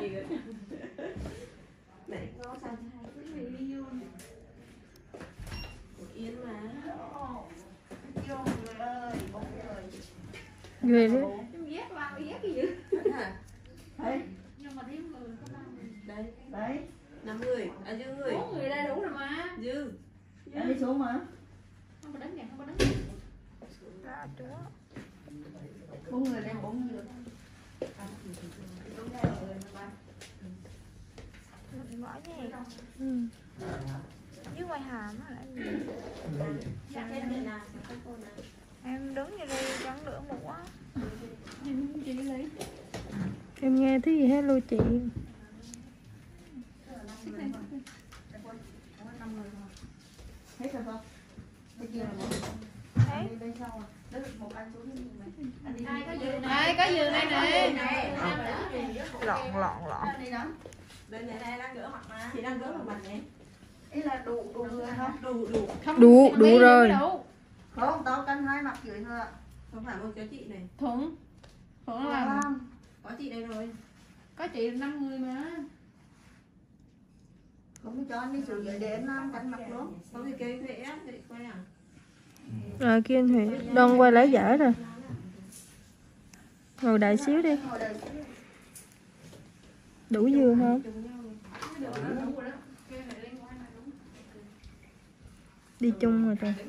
Mẹ ngon sao hai cái gì luôn. Yên mà. Vô người ơi, bố ơi. Ghê đấy. Em ghét bao ghét cái gì? Hả? Đấy. Nhưng mà thiếu người có bao người. Đây. Đấy. 5 người, à dư người. 4 người đây đủ rồi mà. Dư. Anh đi xuống mà. Không có đánh kìa, không có đánh kìa. Ra chúa. 4 người đây 4 người. Bỏ nhé. Ừ. Dưới ngoài hàm á là gì? Dạ, em đây nào, các cô nào. Em đứng như đây chẳng lửa một á. Chị lấy. Em nghe thấy gì hello chị. Hết rồi không? Đây kia là một. Thấy. Đây sau à. Đấy một anh xuống đi mày. Anh đi. Ai có giường này, có giường đây nè. Lọn lọn lọn. Đây đó. Đây này đang rửa mặt mà. Chị đang rửa mặt nè. Ý là đủ người không? Đủ rồi. Không, tao cân 2 mặt dưới thôi ạ. Không phải một cho chị này. Thuận nó làm Có chị đây rồi. có chị 5 người mà. Không cho anh đi xuống dưới để em làm cân mặt luôn. Không thì kêu Huệ á, Huệ quay à? Rồi kia anh Huệ Đoan quay lấy dở rồi. Ngồi đại xíu đi. Ngồi đây. Đủ dưa không? Đi chung rồi trời.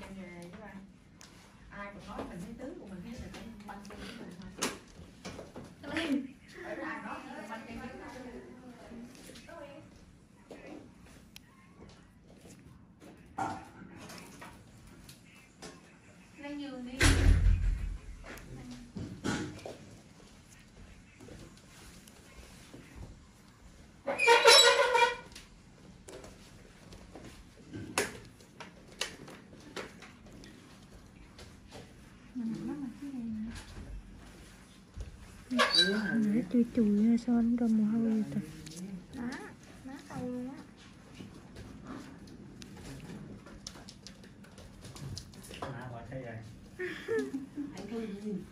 Lên giường đi. Nãy chui chùi ra sao nó ra mồ hôi vậy trời. Má tao luôn á. Anh không nhìn.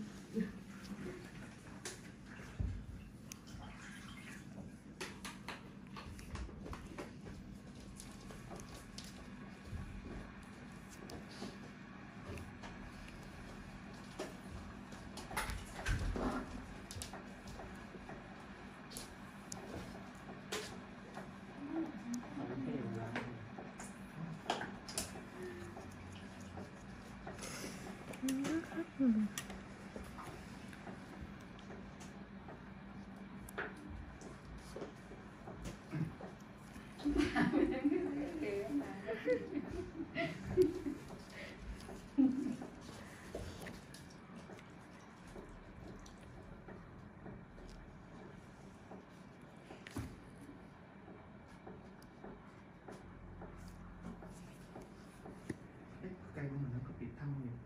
Cây của mình nó có bị thâm nhiều.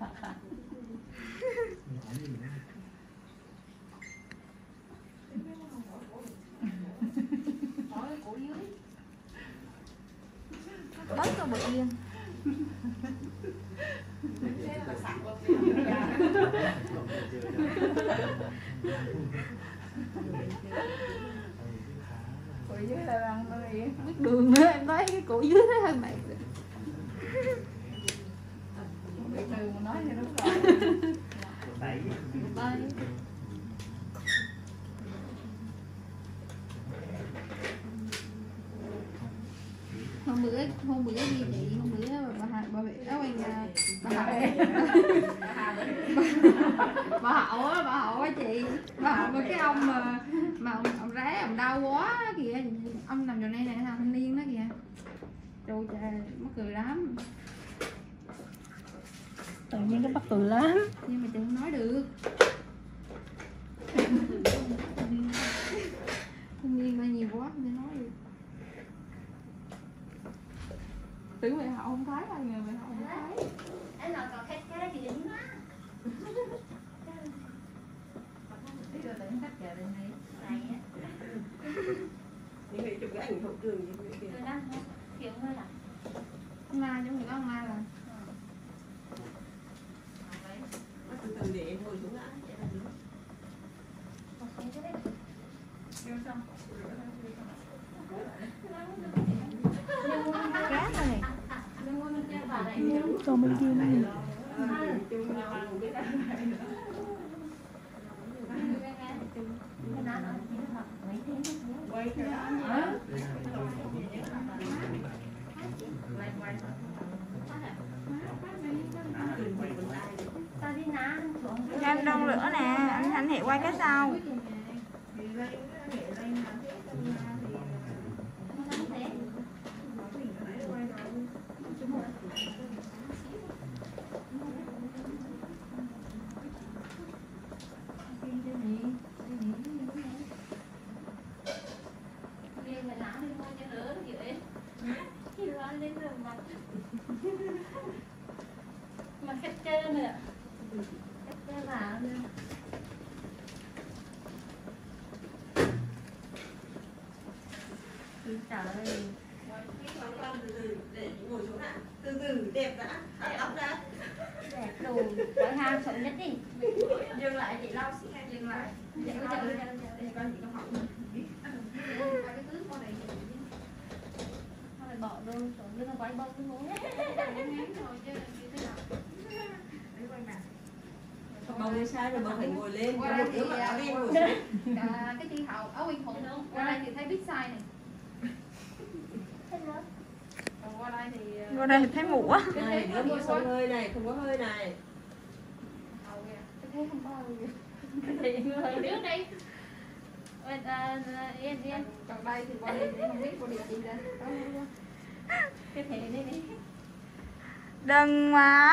Bớt cho bự yên. Cổ dưới là bằng thôi. Biết đường nữa em nói cái cổ dưới nó hơi mệt. Biết đường mà nói thì đúng rồi. Đấy. Đây. Hôm bữa gì chị, hôm bữa bà bị áo anh bà Hậu á chị, bà Hậu với cái ông mà ông rái ông đau quá kìa, ông nằm chỗ này này thằng thanh niên đó kìa, trời trời mắc cười lắm. Tự nhiên cái mắc cười lắm. Nhưng mà chị không nói được. Thanh niên mà nhiều quá không thể nói được. Tưởng mẹ Hậu không thấy ai ngờ mẹ Hậu không thấy. Anh nói có khách cái thì đứng đó. Biết rồi tỉnh khách giờ đây này. Này á. Những người chụp cái ảnh hậu trường như vậy kìa. Người đang kiểu hơi là. Ông Mai trong người có ông Mai rồi. Từ từ để em ngồi xuống đã. Để làm nữa. Kêu xong. Cá thôi này. Còn bên kia nữa. Quay cái Tao đi ná xuống. Em đông lửa nè, anh Hiệp quay cái sau. Mà khách chơi nữa. Khách chơi vào nữa. Trời ơi. để ngồi xuống ạ. Từ từ đẹp đã. Thả tóc ra. Đẹp đồ. Quay hàng sống nhất đi. Dừng lại chị lau xí ngay dừng lại. Dạ, Để con chị con học nữa. cái thứ con này thôi bỏ đồ xuống dưới nó quay bông cái ngố Bông đi sai rồi bông phải ngồi lên. Qua Có đây một thì đứa mà áo đen ngồi xuống. cái chị Hậu áo Uyên Thuận luôn. Qua đây thì thấy biết sai này. Còn qua đây thì thấy mũ á. Này, đứa mua sống hơi này, không có hơi này. Hậu kìa. Tôi thấy không có Hậu kìa. thì người trước đi yên yên Còn đây thì qua đây thì không biết qua địa chỉ đây. cái thể đây đi Đừng mà.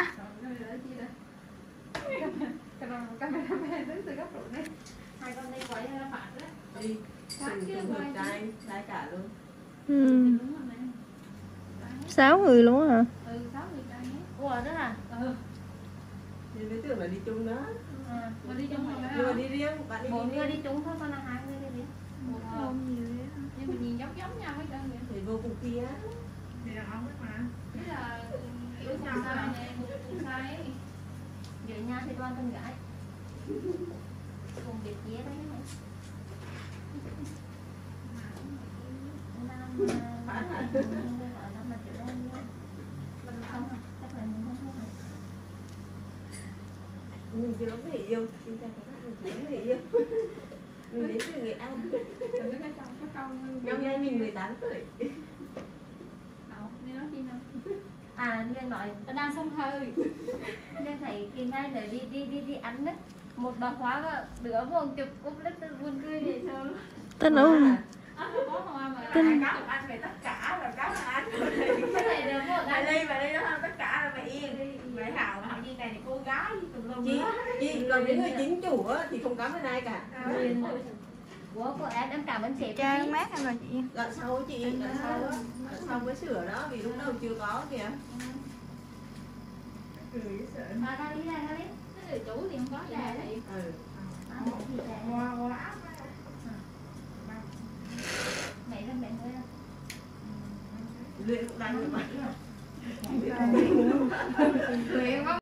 Cameraman đứng từ góc độ này. hai con đây quay phạt đấy Đi. Cùng hợp trai, trai cả luôn. Ừ. đúng rồi này 6 người luôn á hả? 6 người trai nhé. ủa đó à Thì đối tượng là đi chung đó. Mà đi chung rồi Nhưng mà đi riêng, bạn đi bốn riêng. người đi chung thôi con là hai người đi Nhưng mà nhìn giống nhau hết trơn vậy. Thì vô cùng kia. Thì đàn ông hết mà. Ý là kiểu cùng sai nè, cùng sai ấy. dưới nhà thì toàn con gái cùng việc chia đấy Mình chưa có người yêu, chúng ta có người yêu. Mình đến từ Nghệ An. Năm nay mình 18 tuổi. Đâu, đi nói chi nào. Liên nói Tao đang xông hơi. Liên thấy kỳ ngay để đi ăn đấy một bà khóa đứa một chụp cúp lít buồn cười vậy sao Tên nữa. Anh không có hoa mà. Cá làm ăn về tất cả là cá là ăn. cái này được một Bà đây đó tất cả là mẹ Yên. Mẹ Hào là như này thì cô gái tùm lum Chị, đó. chị còn những người chính chủ á, thì không cảm ơn ai cả. của em cảm ơn sếp Trang mát em rồi chị. Đoạn sau chị, đoạn sau á, đoạn sau mới sửa đó, vì lúc đầu chưa có kìa. Ra đi Cái người chủ thì không có trà vậy. mẹ ra mẹ thôi. Luyện cũng đánh như vậy. Luyện quá.